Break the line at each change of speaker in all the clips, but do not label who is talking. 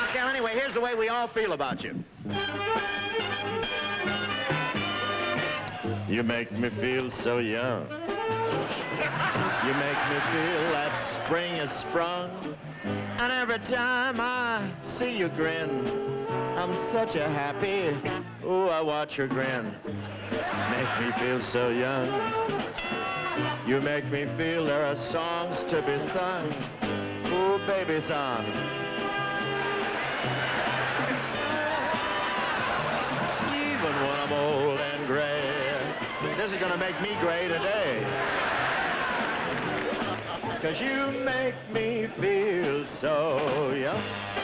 Raquel, anyway, here's the way we all feel about you. You make me feel so young. You make me feel that spring is sprung. And every time I see you grin, I'm such a happy, ooh, I watch her grin. Make me feel so young. You make me feel there are songs to be sung. Ooh, baby song. Even when I'm old and gray, this is gonna make me gray today. 'Cause you make me feel so young.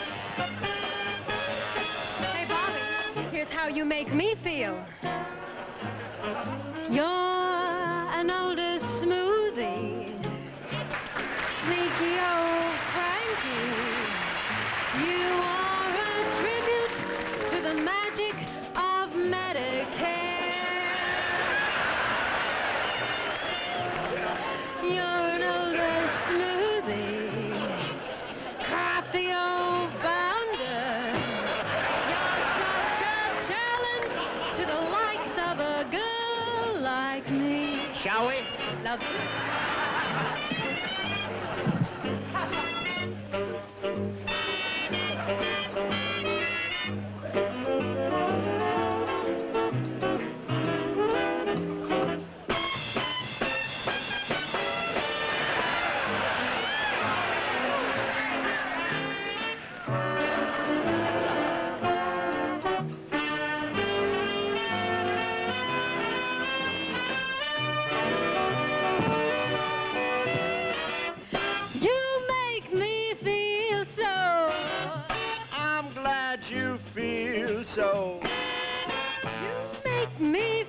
Hey, Bobby, here's how you make me feel. You're an old smoothie, sneaky old Frankie. You are a tribute to the magic of Medicare. You're an old smoothie, crafty old bounder. You're such a challenge to the likes of a girl like me.
Shall we?
Love you.
You feel so.
You make me